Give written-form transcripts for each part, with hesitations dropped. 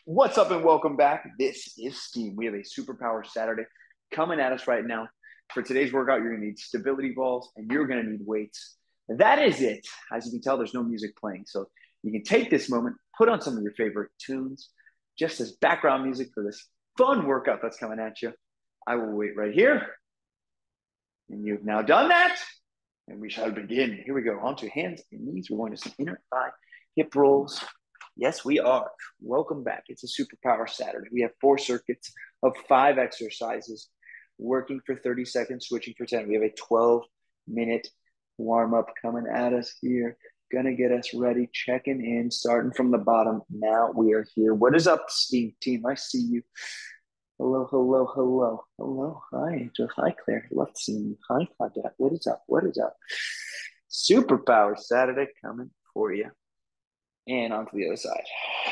What's up and welcome back. This is Steam. We have a Superpower Saturday coming at us right now. For today's workout, you're going to need stability balls and you're going to need weights. That is it. As you can tell, there's no music playing. So you can take this moment, put on some of your favorite tunes, just as background music for this fun workout that's coming at you. I will wait right here. And you've now done that. And we shall begin. Here we go. Onto hands and knees. We're going to some inner thigh hip rolls. Yes, we are. Welcome back. It's a Superpower Saturday. We have 4 circuits of 5 exercises, working for 30 seconds, switching for 10. We have a 12-minute warm-up coming at us here. Gonna get us ready, checking in, starting from the bottom. Now we are here. What is up, Steam team? I see you. Hello, hello, hello, hello. Hi, Angel. Hi, Claire. Love seeing you. Hi, Claudette. What is up? What is up? Superpower Saturday coming for you. And onto the other side.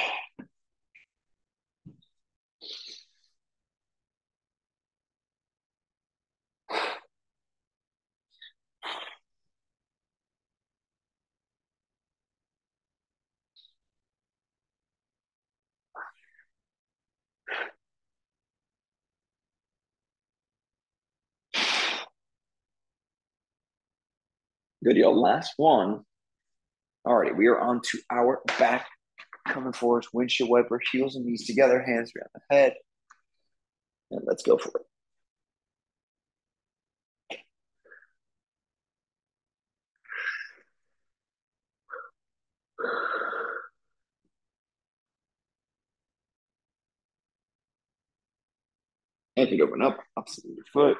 Good, y'all. Last one. All right, we are on to our back. Coming for us, windshield wiper, heels and knees together, hands around the head. And let's go for it. And feet open up, opposite of your foot.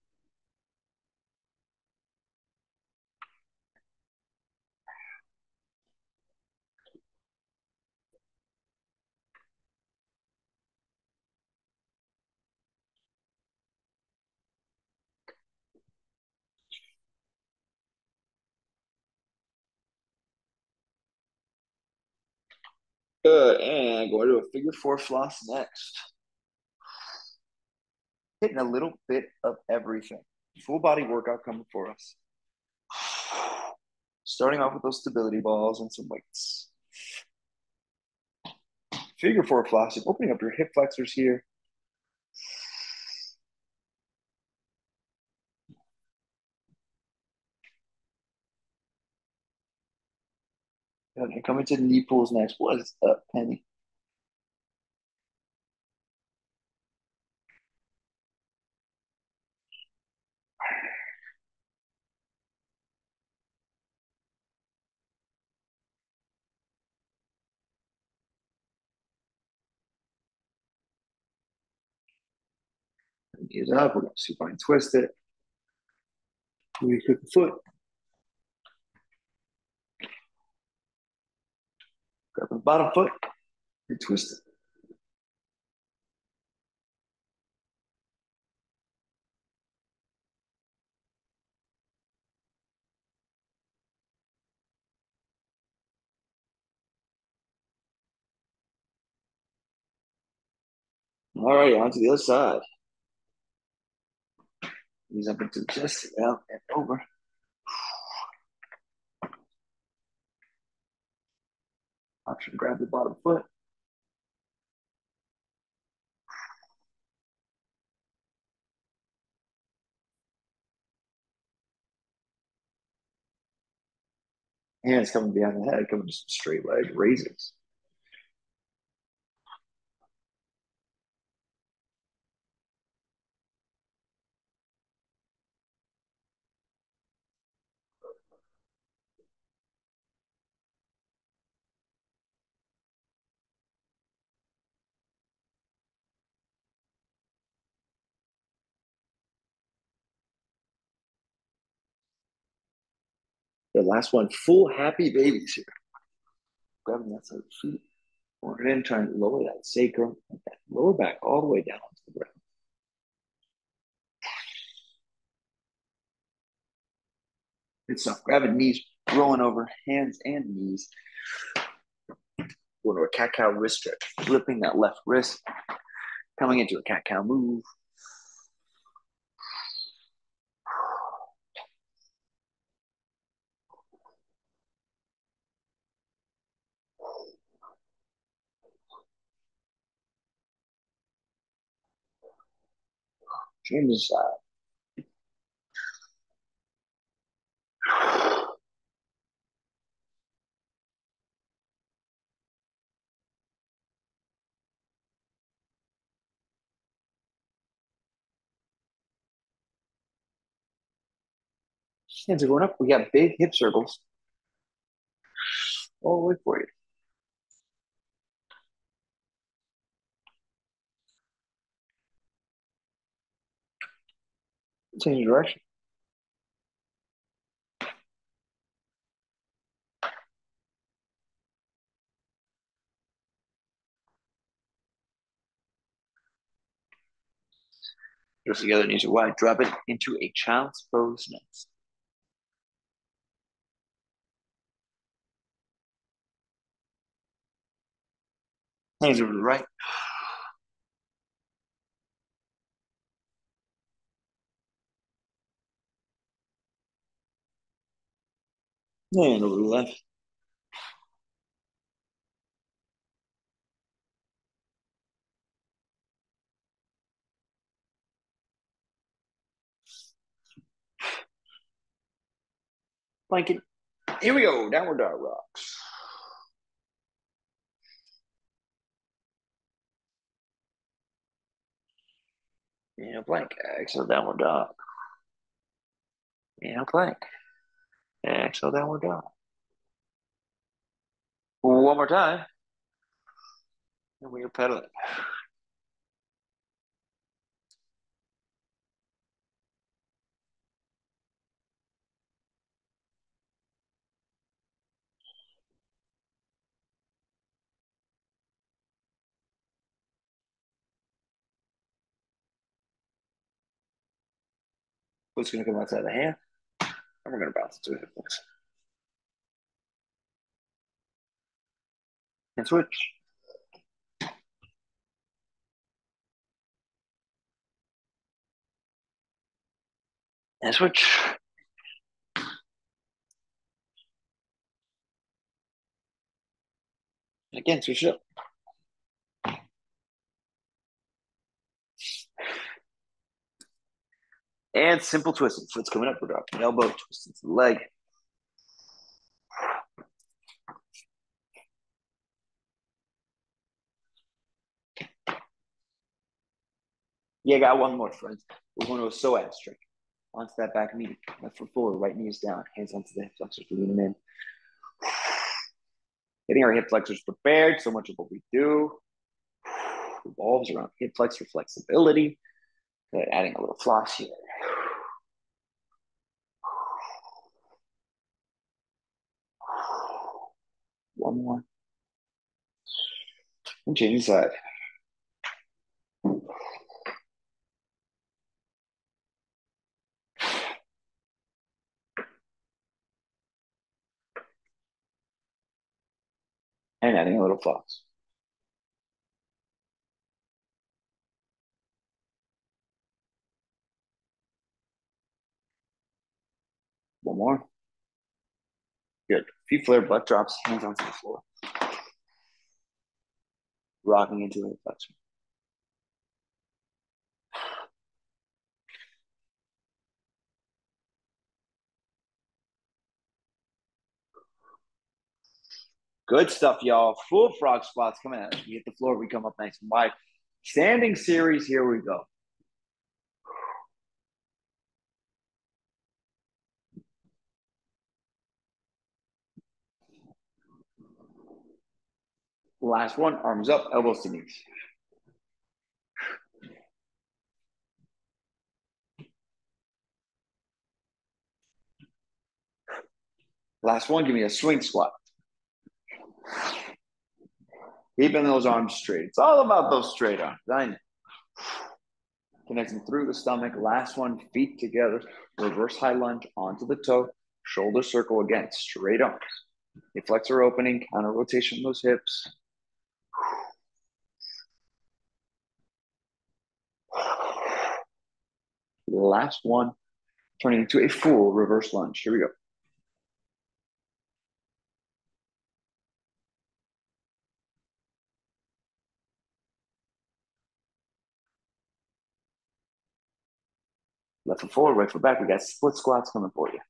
Good, and going to a figure 4 floss next. Hitting a little bit of everything. Full body workout coming for us. Starting off with those stability balls and some weights. Figure 4 flossing, opening up your hip flexors here. And coming to knee pulls next. What is up, Penny? Knees up. We're going to supine twist it. We kick the foot. Grab the bottom foot and twist it. All right, on to the other side. Knees up into the chest, out and over. Option, grab the bottom foot. Hands coming behind the head, coming just straight leg raises. The last one, full happy babies here. Grabbing that side of the feet. Going in, trying to lower that sacrum, that lower back all the way down to the ground. Good stuff. Grabbing knees, rolling over, hands and knees. Going to a cat cow wrist stretch, flipping that left wrist, coming into a cat cow move. Change the side. Hands are going up. We got big hip circles all the way for you. Change direction. Just together, knees are wide. Drop it into a child's pose next. Hands over to the right. Hand over to the left. Blanket. Here we go. Downward dog rocks. Inhale, plank. Exhale, downward dog. Inhale, plank. Exhale, downward dog. One more time. And we are pedaling. Foot's going to come outside the hand. And we're going to bounce it to a hip flex. And switch. And switch. And again, switch it up. And simple twisting. Foot's coming up. We're dropping elbow, twisting to the leg. Yeah, got one more, friends. We're going to a psoas trick. Onto that back knee. Left foot forward, right knee is down. Hands onto the hip flexors. We're leaning in. Getting our hip flexors prepared. So much of what we do revolves around hip flexor flexibility. Adding a little floss here. One more. And change side. And adding a little floss. One more. Good. Feet flared, butt drops, hands onto the floor. Rocking into the hip flexor. Good stuff, y'all. Full frog squats coming at us. We hit the floor, we come up nice and wide. Standing series, here we go. Last one, arms up, elbows to knees. Last one, give me a swing squat. Keeping those arms straight. It's all about those straight arms. I know. Connecting through the stomach. Last one, feet together. Reverse high lunge onto the toe. Shoulder circle again. Straight arms. Hip flexor opening. Counter rotation of those hips. Last one, turning into a full reverse lunge. Here we go. Left foot forward, right foot back. We got split squats coming for you.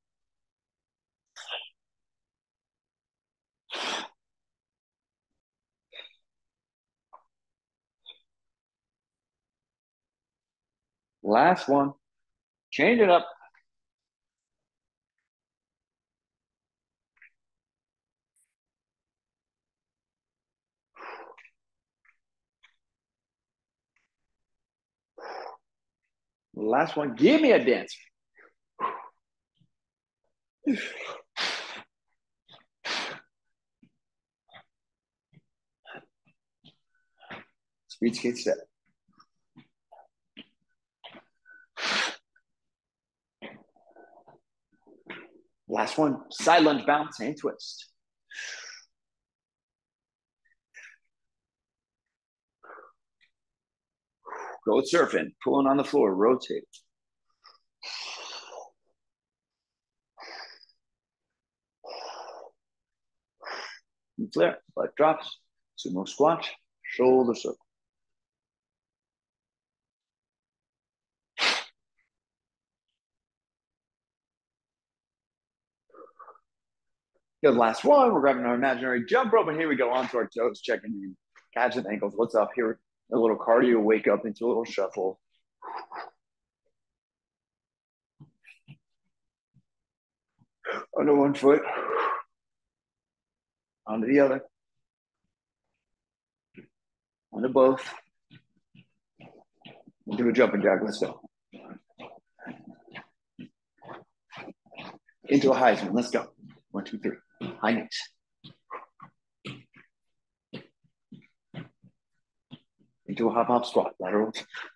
Last one. Change it up. Last one. Give me a dance. Speed skate step. Last one. Side lunge bounce and twist. Go surfing. Pulling on the floor. Rotate. And flare. Butt drops. Sumo squat. Shoulder circle. Good, last one. We're grabbing our imaginary jump rope, and here we go onto our toes, checking in. Calves and ankles. What's up here? A little cardio, wake up into a little shuffle. Under one foot, onto the other, onto both. We'll do a jumping jack. Let's go. Into a Heisman. Let's go. 1, 2, 3. High knees. Into a hop hop squat. Lateral.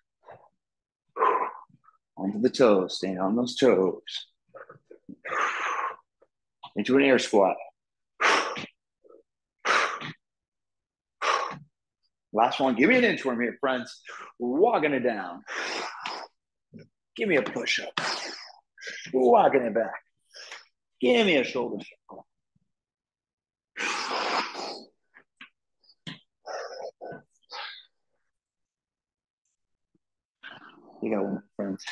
Onto the toes. Staying on those toes. Into an air squat. Last one. Give me an inchworm here, friends. Walking it down. Give me a push-up. Walking it back. Give me a shoulder circle. You got one, friends.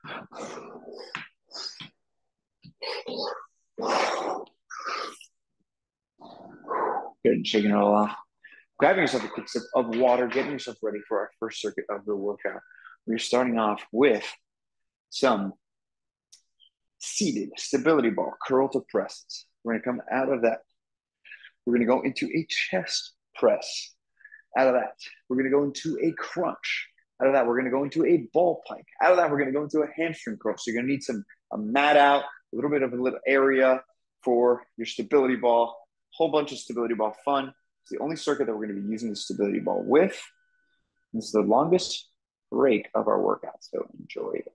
Good, shaking it all off. Grabbing yourself a quick sip of water, getting yourself ready for our first circuit of the workout. We're starting off with some seated stability ball, curl to presses. We're going to come out of that. We're going to go into a chest press. Out of that, we're going to go into a crunch. Out of that, we're going to go into a ball pike. Out of that, we're going to go into a hamstring curl. So you're going to need a mat out, a little bit of a little area for your stability ball. Whole bunch of stability ball fun. It's the only circuit that we're going to be using the stability ball with. This is the longest break of our workout, so enjoy it.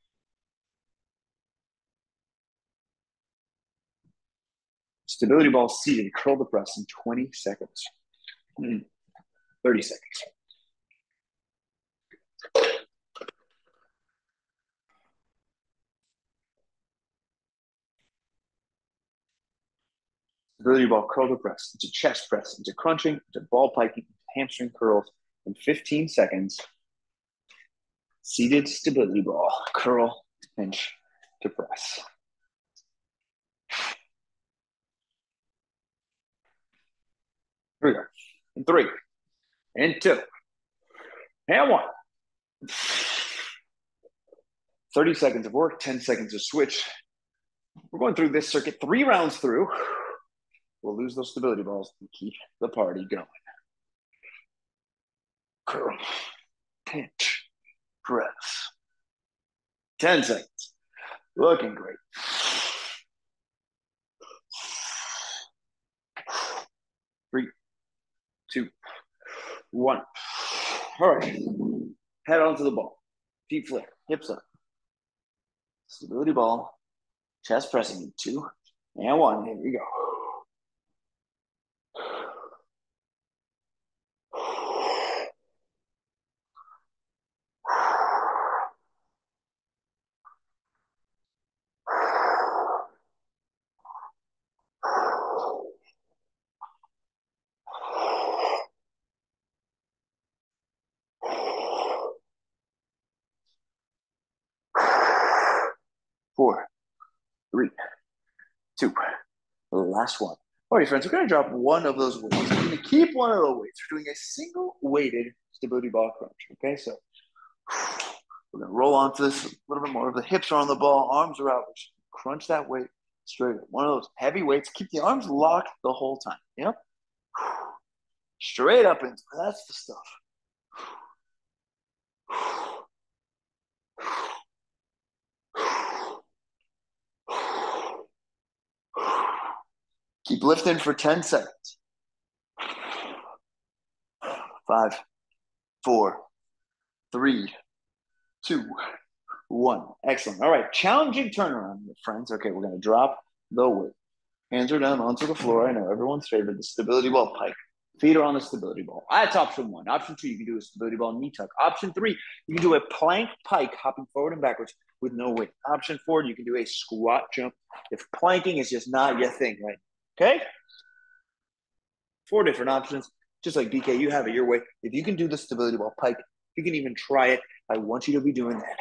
Stability ball seated, curl the press in 20 seconds. 30 seconds. Stability ball, curl the press, into chest press, into crunching, into ball piking, hamstring curls in 15 seconds. Seated stability ball, curl, pinch to press. Here we go. In 3, and 2, and 1. 30 seconds of work, 10 seconds of switch. We're going through this circuit 3 rounds through. We'll lose those stability balls and keep the party going. Curl, pinch, press. 10 seconds. Looking great. 3, 2, 1. All right. Head onto the ball. Feet flare. Hips up. Stability ball. Chest pressing in 2, and 1. Here we go. 4, 3, 2. Last one. All right, friends, we're going to drop one of those weights. We're going to keep one of those weights. We're doing a single weighted stability ball crunch. Okay, so we're going to roll onto this a little bit more. The hips are on the ball, arms are out. Crunch that weight straight up. One of those heavy weights. Keep the arms locked the whole time. Yep. Straight up into that's the stuff. Keep lifting for 10 seconds. 5, 4, 3, 2, 1. Excellent. All right, challenging turnaround, friends. Okay, we're going to drop the weight. Hands are down onto the floor. I know everyone's favorite, the stability ball pike. Feet are on the stability ball. That's option 1. Option 2, you can do a stability ball knee tuck. Option 3, you can do a plank pike, hopping forward and backwards with no weight. Option 4, you can do a squat jump if planking is just not your thing, right? Okay? 4 different options. Just like BK, you have it your way. If you can do the stability ball pike, you can even try it. I want you to be doing that.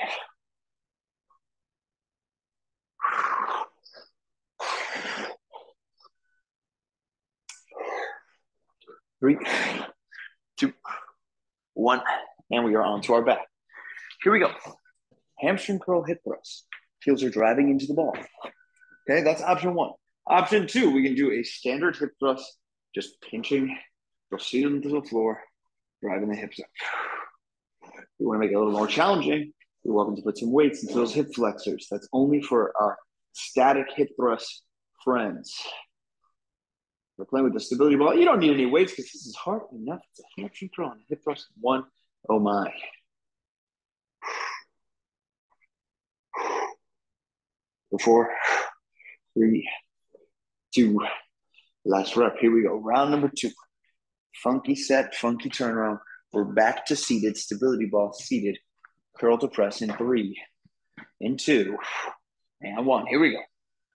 3, 2, 1, and we are on to our back. Here we go. Hamstring curl hip thrust. Heels are driving into the ball. Okay, that's option 1. Option 2, we can do a standard hip thrust, just pinching, proceed into the floor, driving the hips up. You want to make it a little more challenging, you're welcome to put some weights into those hip flexors. That's only for our static hip thrust friends. We're playing with the stability ball. You don't need any weights because this is hard enough. It's a hamstring curl and a hip thrust. 1, oh my. 4, 3, 2. Last rep. Here we go. Round number 2. Funky set, funky turnaround. We're back to seated, stability ball, seated, curl to press in 3, in 2, and 1. Here we go.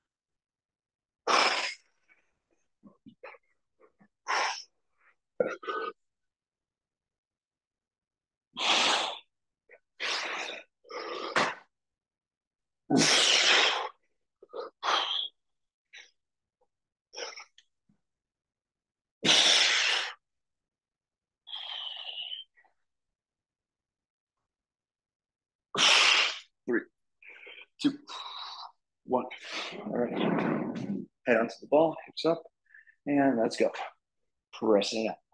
Three, 2, 1. All right. Head onto the ball, hips up, and let's go. Pressing it out.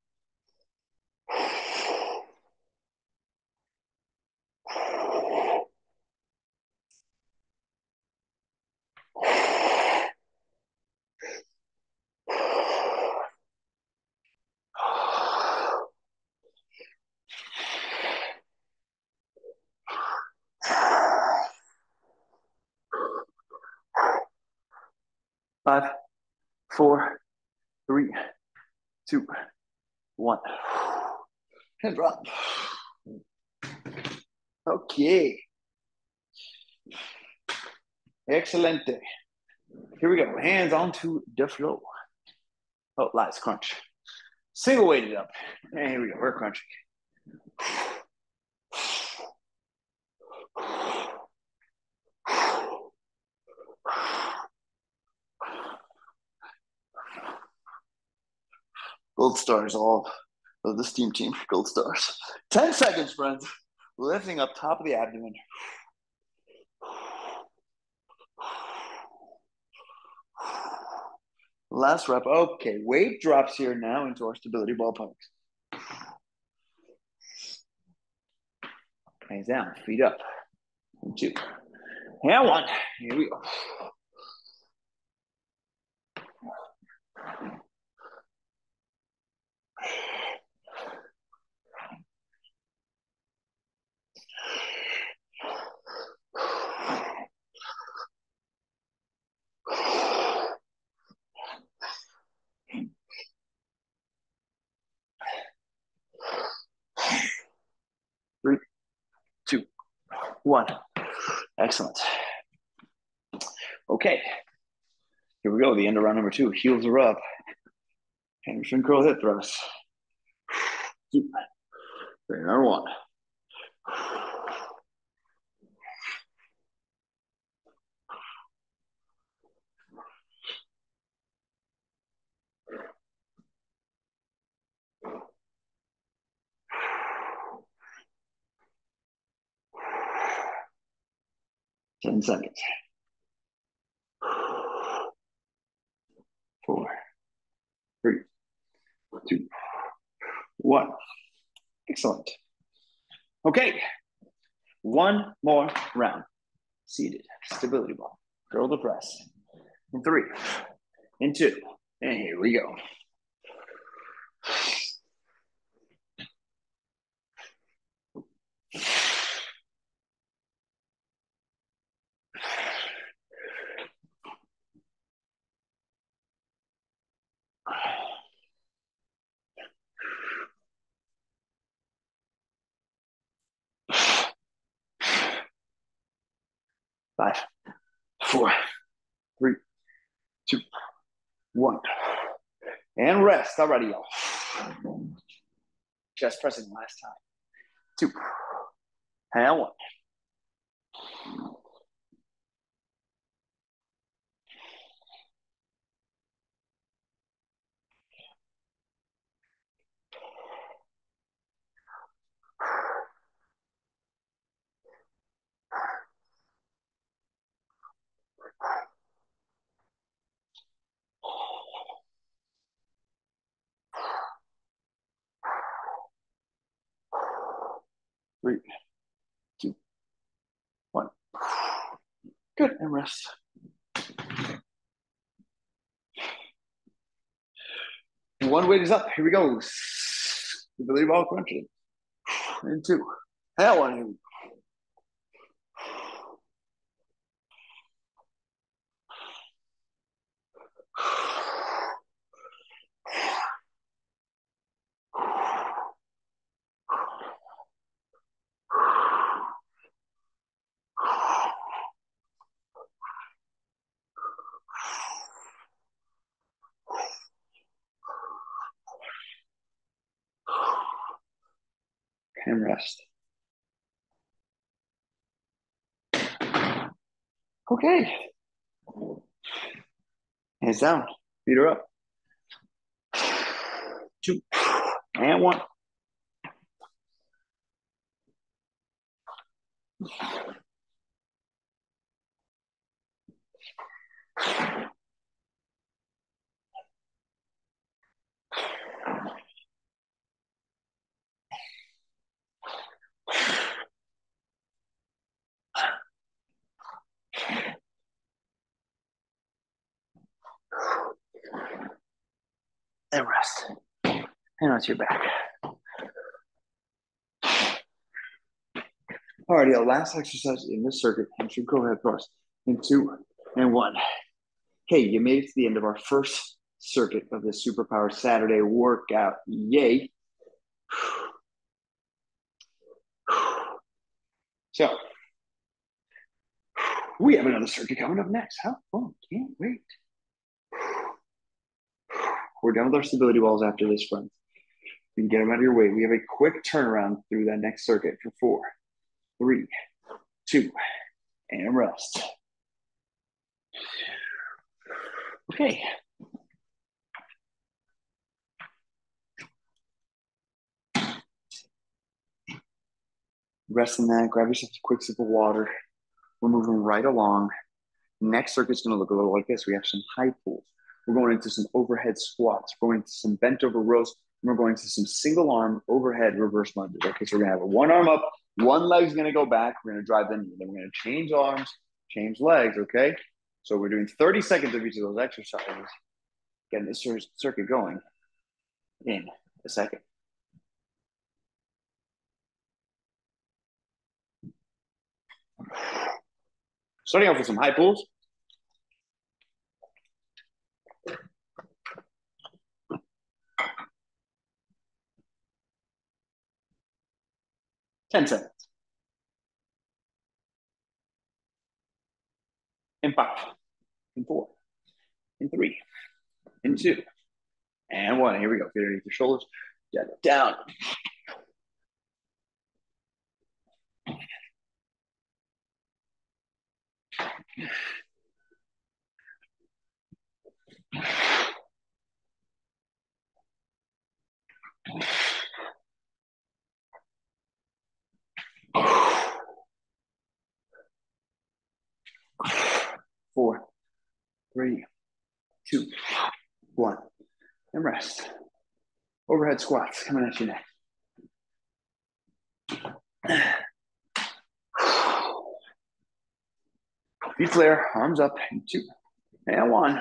5, 4, 3, 2, 1. And drop. Okay. Excelente. Here we go. Hands onto the floor. Oh, last crunch. Single weighted up. And here we go. We're crunching. Gold stars, all of the steam team. Gold stars. 10 seconds, friends. Lifting up top of the abdomen. Last rep. Okay, weight drops here now into our stability ball pikes. Hands down, feet up. 2, and 1. Here we go. Three, 2, 1. Excellent. Okay. Here we go. The end of round number 2. Heels are up. Hamstring curl hip thrust. 2, 3, number 1. 10 seconds. 4, 3, 2, 1. Excellent. Okay, one more round. Seated, stability ball, curl the press. In 3, in 2, and here we go. Five, 4, 3, 2, 1. And rest. Alrighty, y'all. Chest pressing last time. 2, and 1. Three, 2, 1. Good, and rest. One weight is up. Here we go. Stability ball crunching. And 2. And 1. And rest. Okay. Hands down. Feet are up. 2, and 1. And rest. And onto your back. Alrighty, our last exercise in this circuit, hamstring overhead thrust. In 2, and 1. Hey, you made it to the end of our first circuit of the Superpower Saturday workout. Yay. So, we have another circuit coming up next. How fun. Can't wait. We're done with our stability balls after this, friends. You can get them out of your way. We have a quick turnaround through that next circuit for 4, 3, 2, and rest. Okay. Rest in that. Grab yourself a quick sip of water. We're moving right along. Next circuit's going to look a little like this. We have some high pulls. We're going into some overhead squats. We're going into some bent over rows. And we're going to some single arm overhead reverse lunges. Okay, so we're going to have one arm up, one leg's going to go back. We're going to drive them. Then we're going to change arms, change legs. Okay, so we're doing 30 seconds of each of those exercises. Getting this circuit going in a second. Starting off with some high pulls. Ten seconds. In 5, in 4, in 3, in 2, and 1. Here we go. Feet underneath your shoulders. Down. 3, 2, 1, and rest. Overhead squats coming at you next. Feet flare, arms up, and 2, and 1.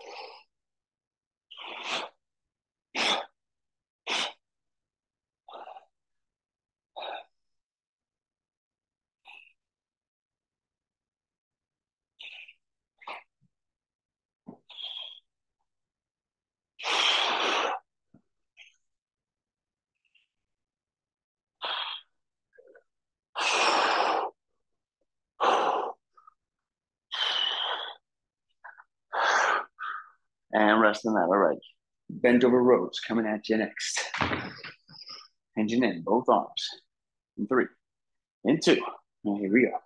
And rest on that. All right. Bent over rows coming at you next. Engine in, both arms. In 3, in 2. And here we go.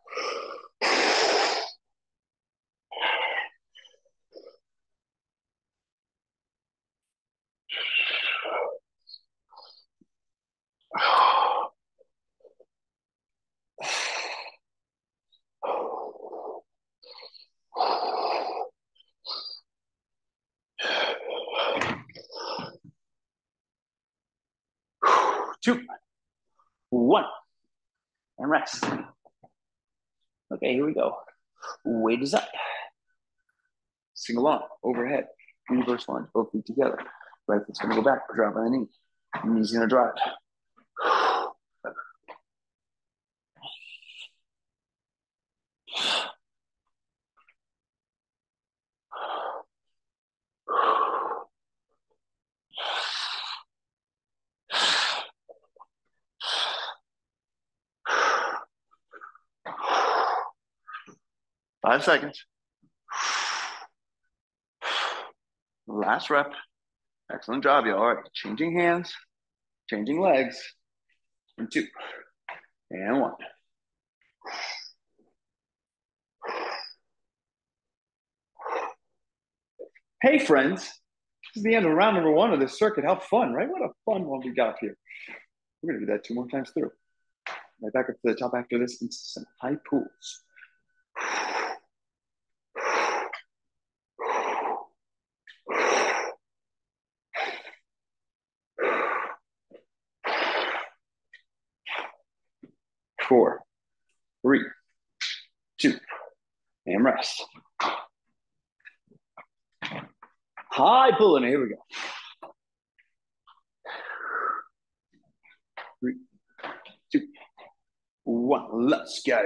2, 1, and rest. Okay, here we go. Weight is up. Single arm, overhead, reverse lunge, both feet together. Right foot's gonna go back, drop on the knee. Knee's gonna drive. 5 seconds. Last rep. Excellent job, y'all. All right, changing hands, changing legs. In 2, and 1. Hey, friends. This is the end of round number 1 of this circuit. How fun, right? What a fun one we got here. We're gonna do that 2 more times through. Right back up to the top after this into some high pulls. 4, 3, 2, and rest. High pulling. Here we go. 3, 2, 1. Let's go.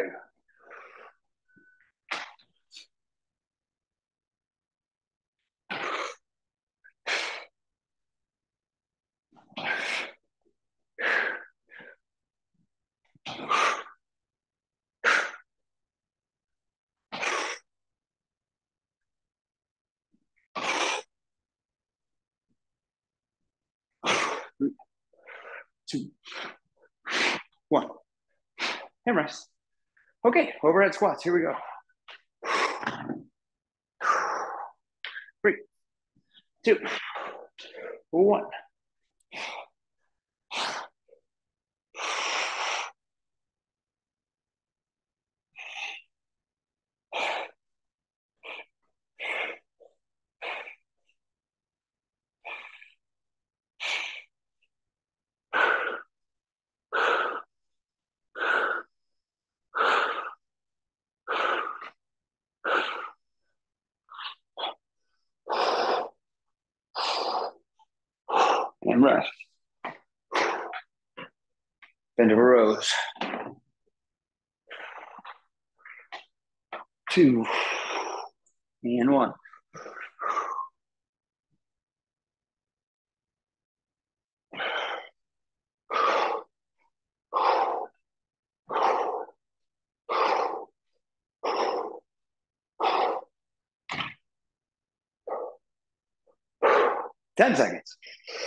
Three, 2, 1, and rest. Okay, overhead squats. Here we go. 3, 2, 1. And rest. Bend over rows. 2, and 1. Ten seconds.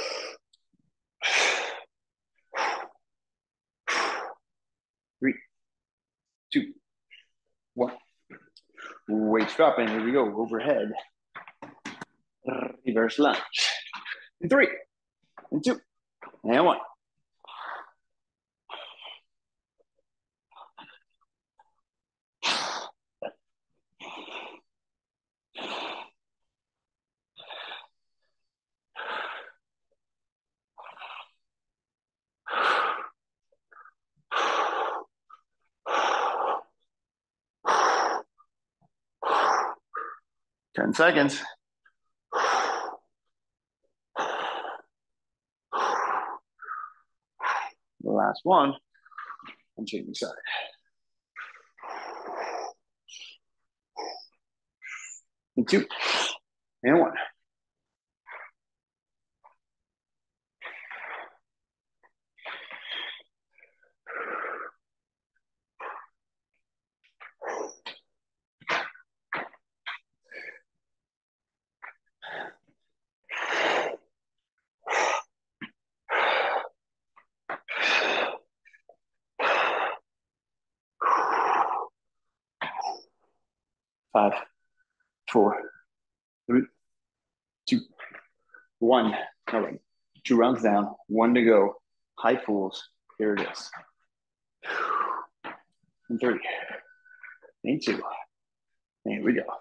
3, 2, 1. Weights dropping. Here we go. Overhead. Reverse lunge. In 3, and 2, and 1. 10 seconds. The last one. And changing side. And 2. And 1. 5, 4, 3, 2, 1. All right. 2 rounds down. 1 to go. High pulls. Here it is. And 3. And 2. And here we go.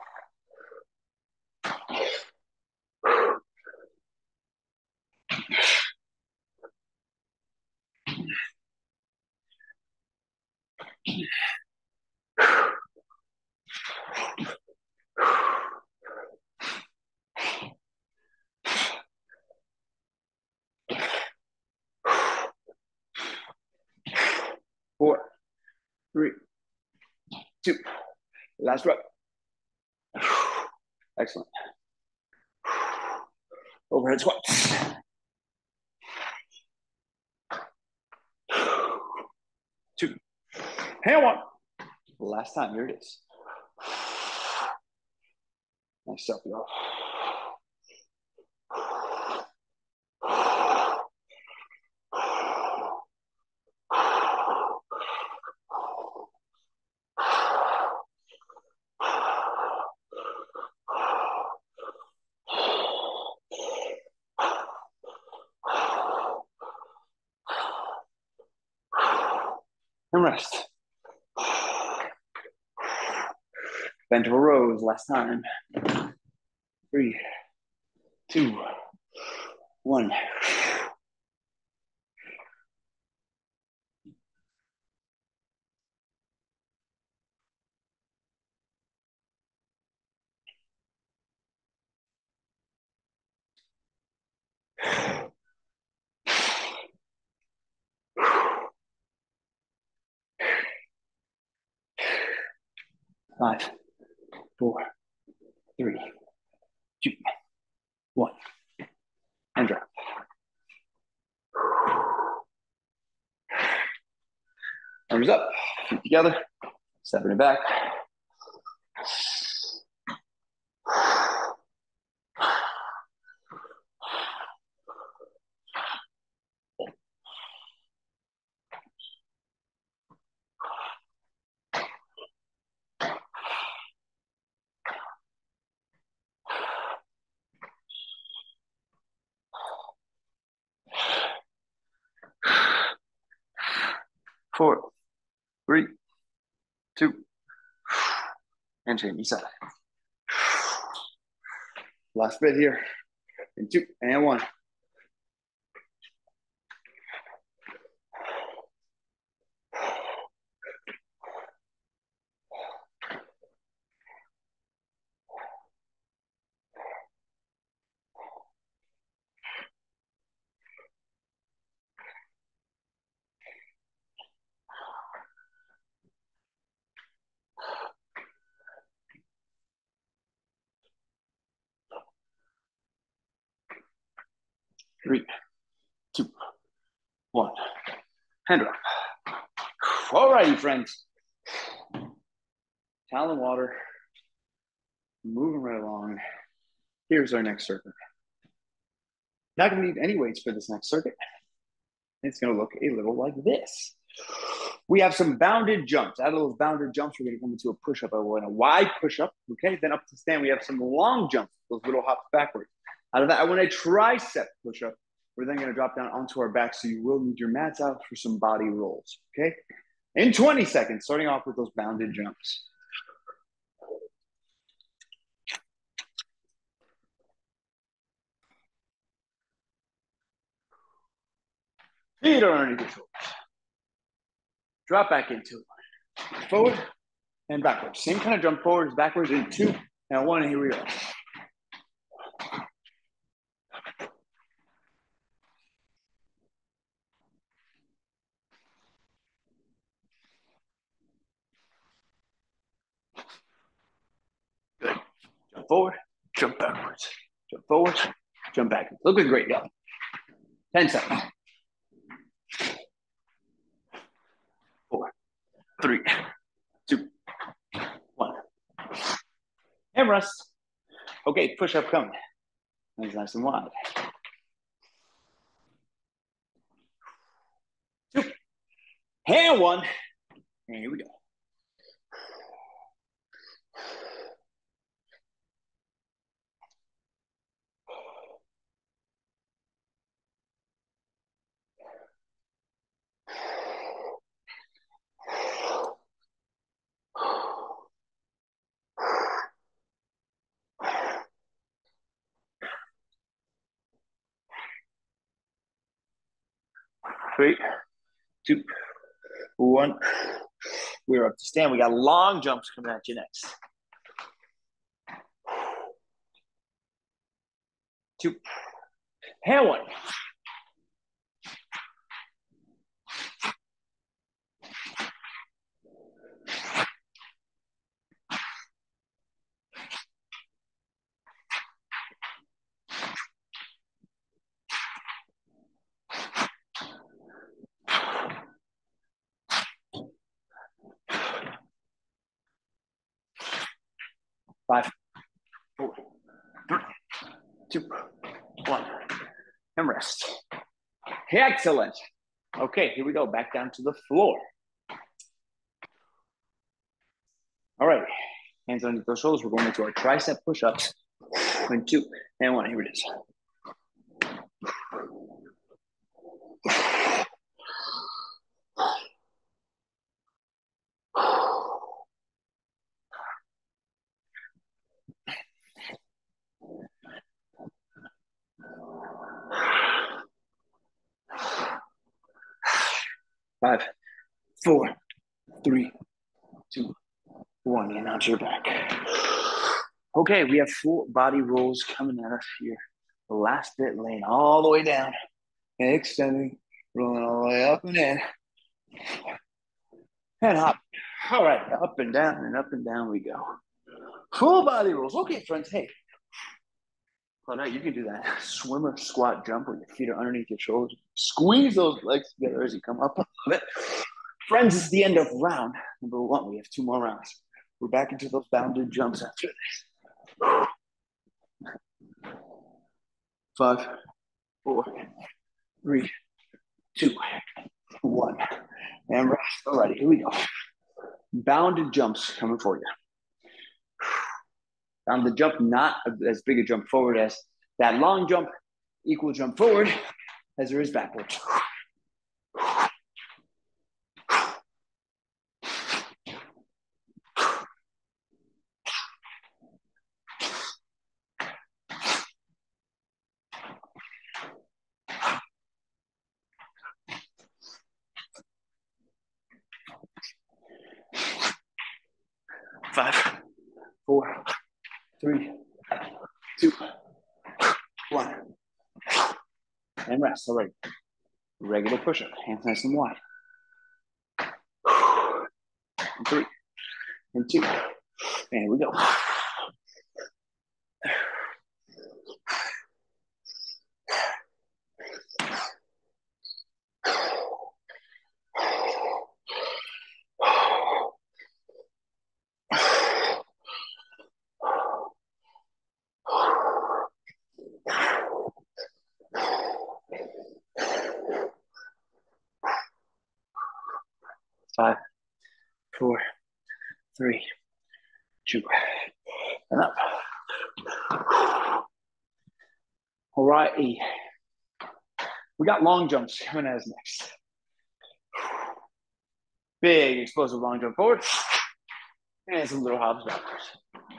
4, 3, 2. Last rep. Excellent. Overhead squats. 2. And 1. Last time. Here it is. Nice stuff, y'all. And rest. Bend to a rose. Last time. 3, 2, 1. Five, 4, 3, 2, 1. And drop. Arms up. Feet together. Stepping it back. Four, 3, 2, and change side. Last bit here. And 2, and 1. Three, 2, 1. Hand drop. All righty, friends. Towel and water. Moving right along. Here's our next circuit. Not going to need any weights for this next circuit. It's going to look a little like this. We have some bounded jumps. Out of those bounded jumps, we're going to come into a push-up. I want a wide push-up, okay? Then up to stand, we have some long jumps, those little hops backwards. Out of that, I want a tricep push-up. We're then going to drop down onto our back, so you will need your mats out for some body rolls, okay? In 20 seconds, starting off with those bounded jumps. Feet are underneath your shoulders. Drop back into it. Forward and backwards. Same kind of jump forwards, backwards in 2, And one, and here we go. Good. Jump forward, jump backwards. Jump forward, jump backwards. Looking great, y'all. 10 seconds. 4, 3, 2, 1. And rest. Okay, push up coming. Nice and wide. 2, and 1. And here we go. Three, 2, 1. We're up to stand. We got long jumps coming at you next. 2, and 1. 5, 4, 3, 2, 1. And rest. Excellent. Okay, here we go. Back down to the floor. All right. Hands underneath those shoulders. We're going into our tricep push-ups. 1, 2, and 1. Here it is. Five, 4, 3, 2, 1. And onto your back. Okay, we have full body rolls coming at us here. The last bit laying all the way down and extending, rolling all the way up and in. And hop. All right, up and down we go. Full body rolls. Okay, friends, hey. Oh, no, you can do that swimmer squat jump where your feet are underneath your shoulders. Squeeze those legs together as you come up a little bit. Friends, it's the end of round number 1. We have 2 more rounds. We're back into those bounded jumps after this. 5, 4, 3, 2, 1. And rest. All right, here we go. Bounded jumps coming for you. Bounded jump, not as big a jump forward as that long jump, equal jump forward as there is backwards. 5, 4, 3, 2, 1. And rest. All right. Regular push-up. Hands nice and wide. 3, and 2. And here we go. Five, 4, 3, 2, and up. All righty. We got long jumps coming at us next. Big explosive long jump forward. And some little hops backwards.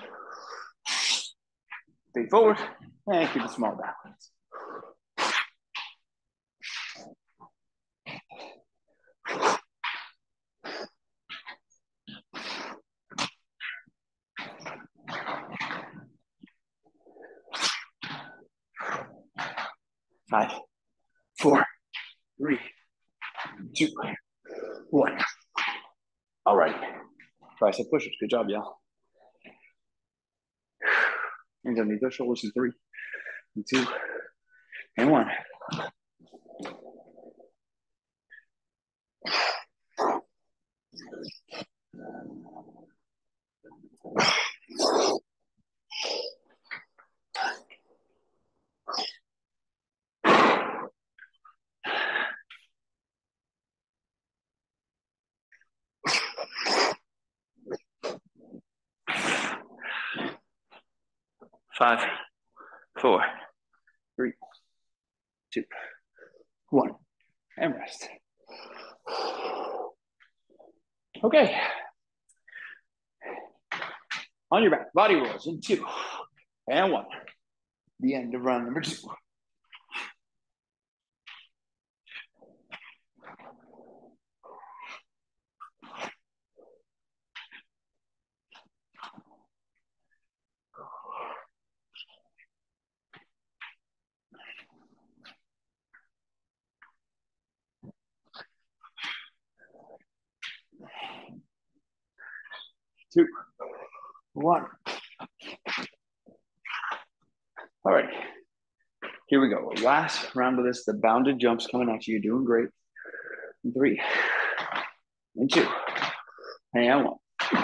Big forward. And keep it small backwards. 5, 4, 3, 2, 1. All right. Tricep push-ups. Good job, y'all. Hands underneath those shoulders in 3, 2, and 1. Five, 4, 3, 2, 1, and rest. Okay. On your back, body rolls in 2, and 1. The end of round number 2. 2, 1. All right. Here we go. Last round of this. The bounded jumps coming at you. You're doing great. 3, and 2, and 1.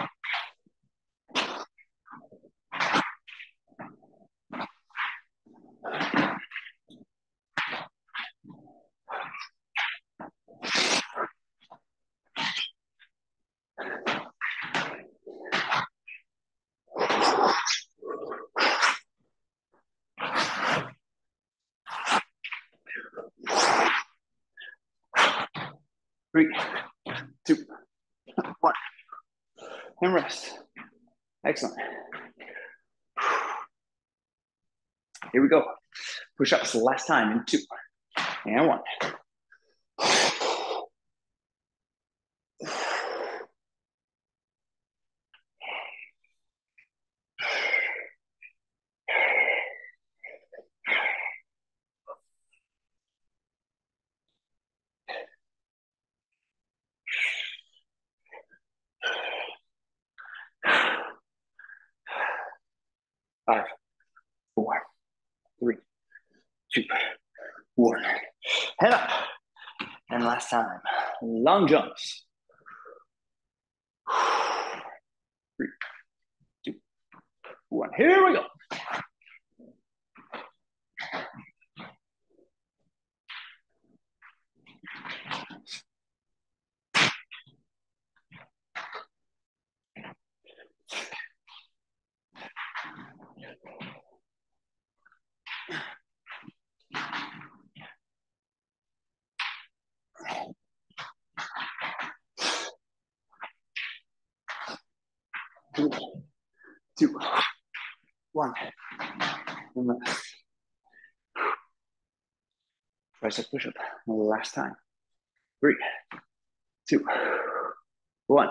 3, 2, 1. And rest. Excellent. Here we go. Push-ups last time in 2, and 1. 5, 4, 3, 2, 1. Head up. And last time, long jumps. 3, 2, 1. Here we go. Three, 2, 1. Tricep push-up. Last time. 3, 2, 1.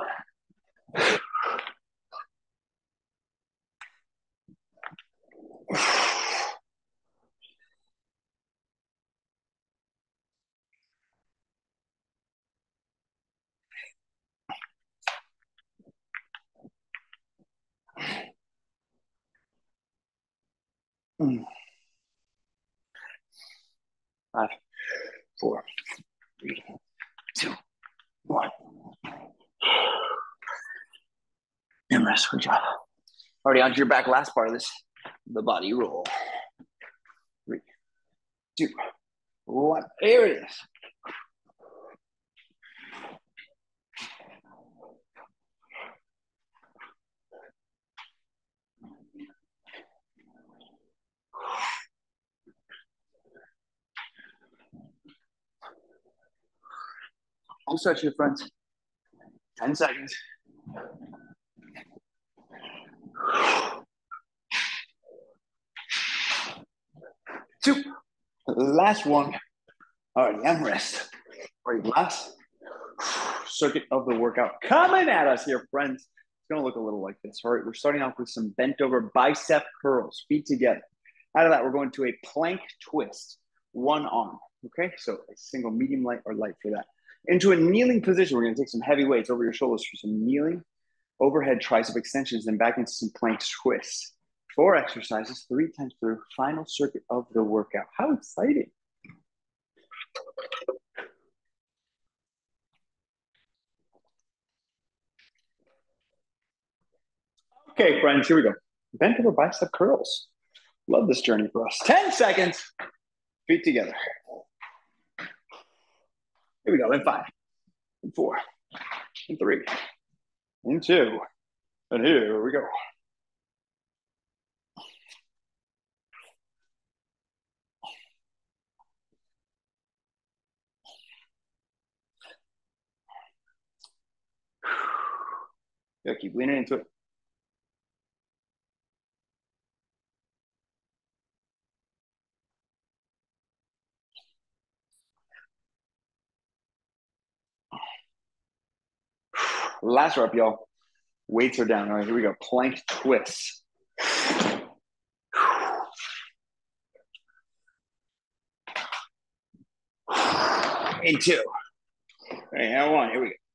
Mm. 5, 4, 3, 2, 1. And rest. Good job. Already onto your back. Last part of this. The body roll. 3, 2, 1. Here it is. I'll stretch your friends. 10 seconds. 2. Last one. All right, and rest. All right, last circuit of the workout coming at us here, friends. It's going to look a little like this. All right, we're starting off with some bent over bicep curls, feet together. Out of that, we're going to a plank twist. one arm. Okay, so a single, medium, light, or light for that. Into a kneeling position, we're going to take some heavy weights over your shoulders for some kneeling, overhead tricep extensions, and back into some plank twists. 4 exercises, 3 times through, final circuit of the workout. How exciting! Okay, friends, here we go. Bent over bicep curls. Love this journey for us. 10 seconds. Feet together. Here we go. In 5, in 4, in 3, in 2, and here we go. Yeah, keep leaning into it. Last rep, y'all. Weights are down. All right, here we go. Plank twists. In 2. All right, and 1. Here we go.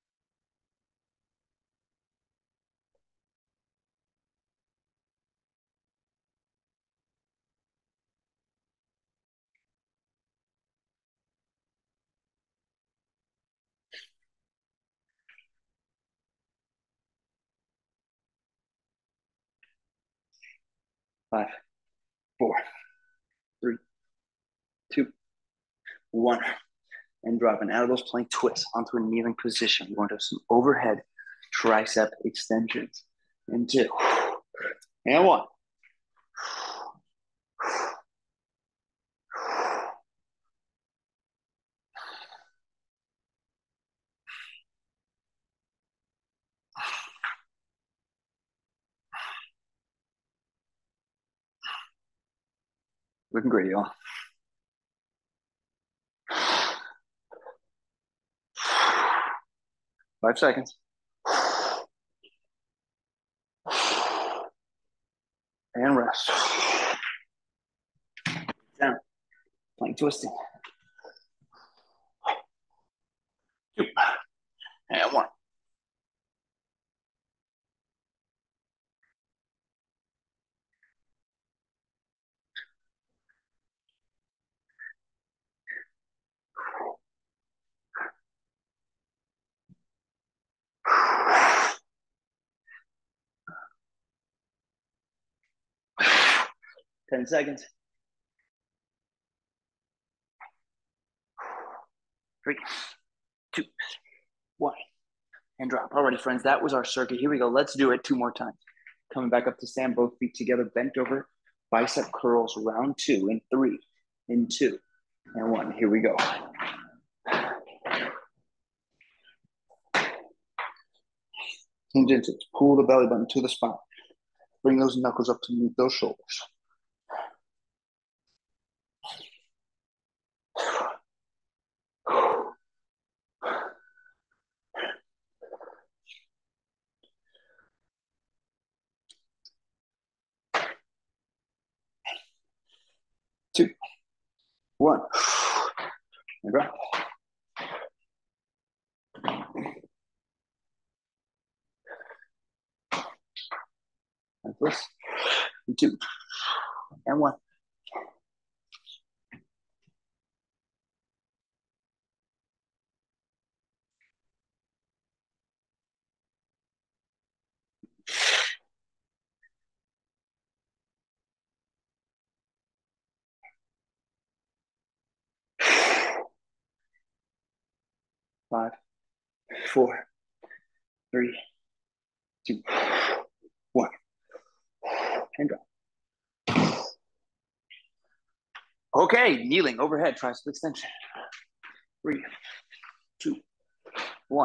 5, 4, 3, 2, 1. And dropping out of those plank twists onto a kneeling position. We're going to have some overhead tricep extensions. In 2, and 1. Looking great, y'all. 5 seconds. And rest. Down. Plank twisting. 2, and 1. 10 seconds. 3, 2, 1. And drop. Alrighty, friends, that was our circuit. Here we go. Let's do it 2 more times. Coming back up to stand, both feet together, bent over, bicep curls, round 2, in 3, in 2, and 1. Here we go. Hinge into it. Pull the belly button to the spine. Bring those knuckles up to meet those shoulders. Two, one, and drop. Like this. And 2, and 1. 5, 4, 3, 2, 1, and drop. Okay, kneeling overhead, tricep extension. 3, 2, 1.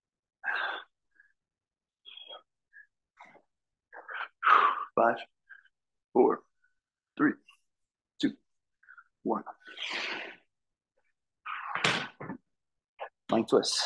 5, Plank twist.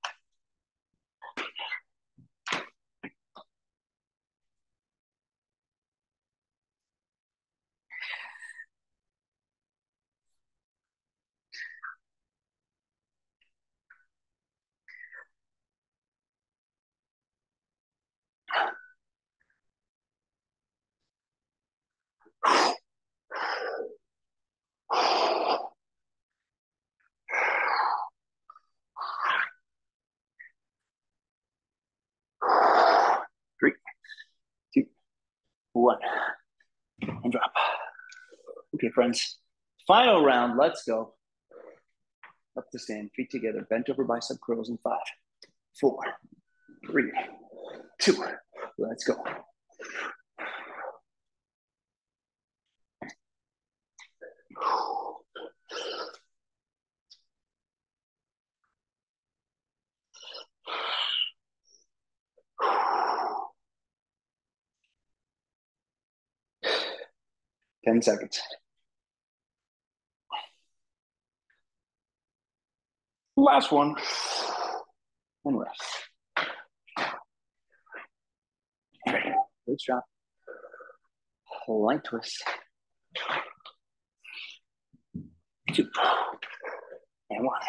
Three, two, one, and drop. Okay, friends. Final round. Let's go. Up to stand, feet together, bent over bicep curls in 5, 4, 3, 2. Let's go. Ten seconds. Last one. And rest. Good job. Light twist. 2, and 1.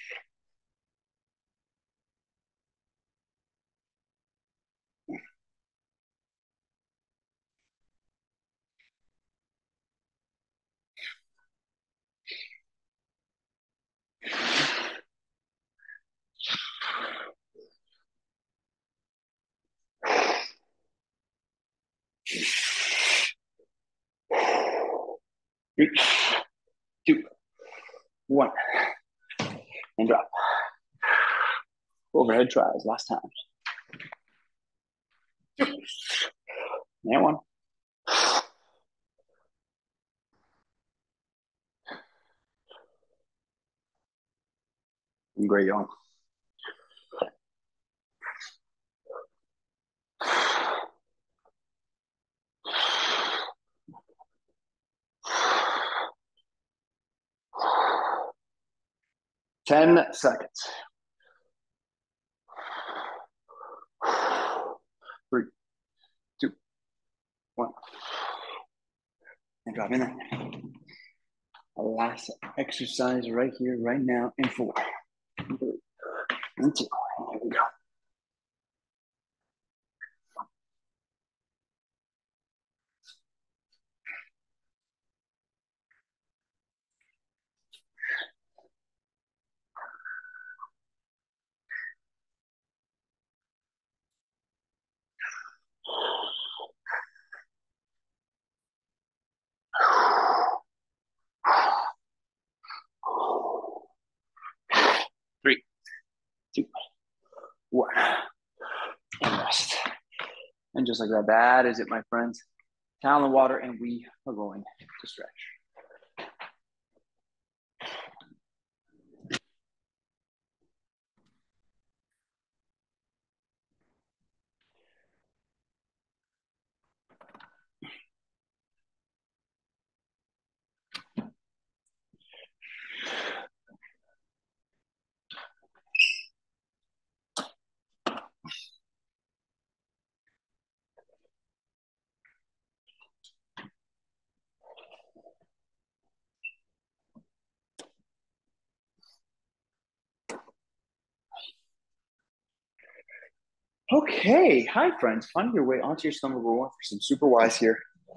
Three, 2, 1, and drop. Overhead tries, last time. 2, and 1. Great, y'all. Ten seconds. 3, 2, 1. And drop in there. Last exercise right here, right now, in 4, 3, and 2. Here we go. Three, 2, 1. And rest. And just like that is it, my friends. Towel and water, and we are going to stretch. Okay, hi friends. Find your way onto your stomach. We're going for some super wise here.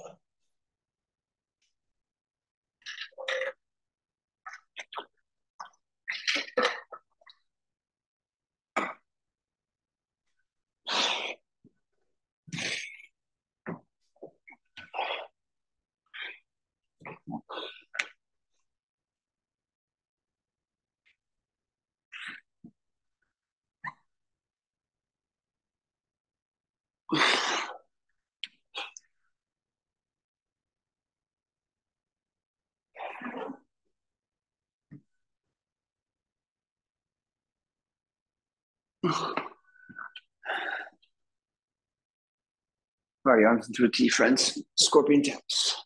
All right, arms into a T, friends. Scorpion taps.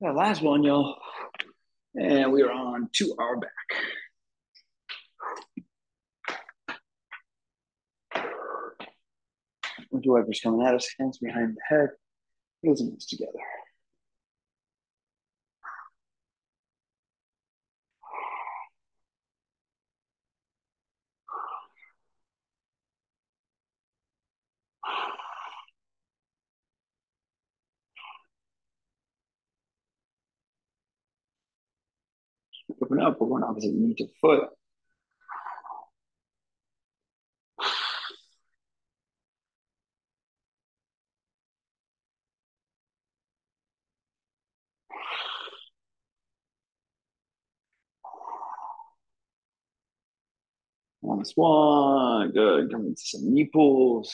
That last one, y'all. And we are on to our back. Winter wipers coming at us, hands behind the head, heels and knees together. Open up, we're going opposite knee to foot. Last one, good. Coming to some knee pulls.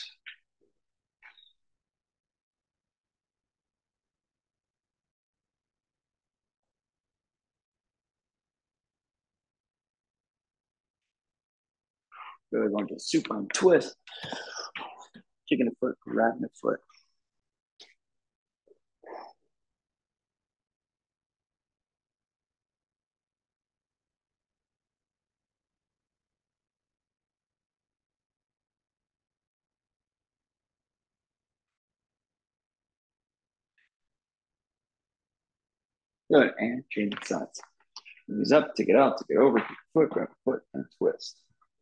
Good, going to supine twist. Kicking the foot, grabbing the foot. Good, and change sides. Knees up, take it out, take it over, kick the foot, grab the foot, and twist.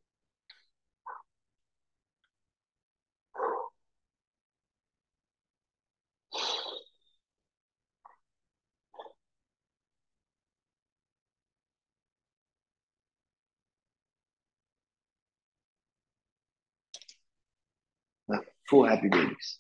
Like full happy babies.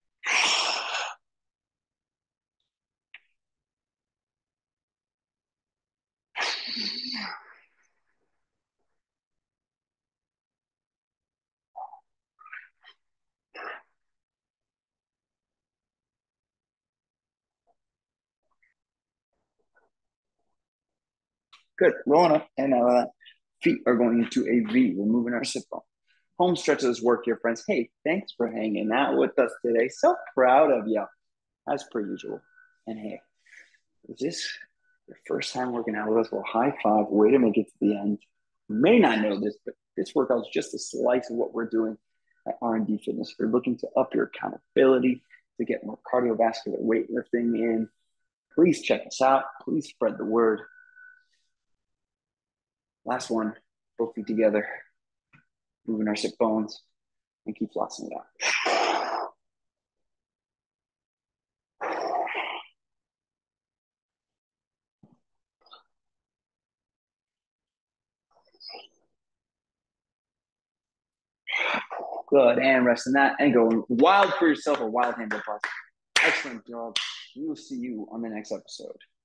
Good, rolling up and out of that. Feet are going into a V. We're moving our sit bone. Home stretches work here, friends. Hey, thanks for hanging out with us today. So proud of you, as per usual. And hey, is this your first time working out with us? Well, high five. Way to make it to the end. You may not know this, but this workout is just a slice of what we're doing at R&D Fitness. If you're looking to up your accountability, to get more cardiovascular weightlifting in, please check us out. Please spread the word. Last one, both feet together, moving our sit bones, and keep flossing it out. Good, and resting that, and going wild for yourself, a wild hand applause. Excellent job. We will see you on the next episode.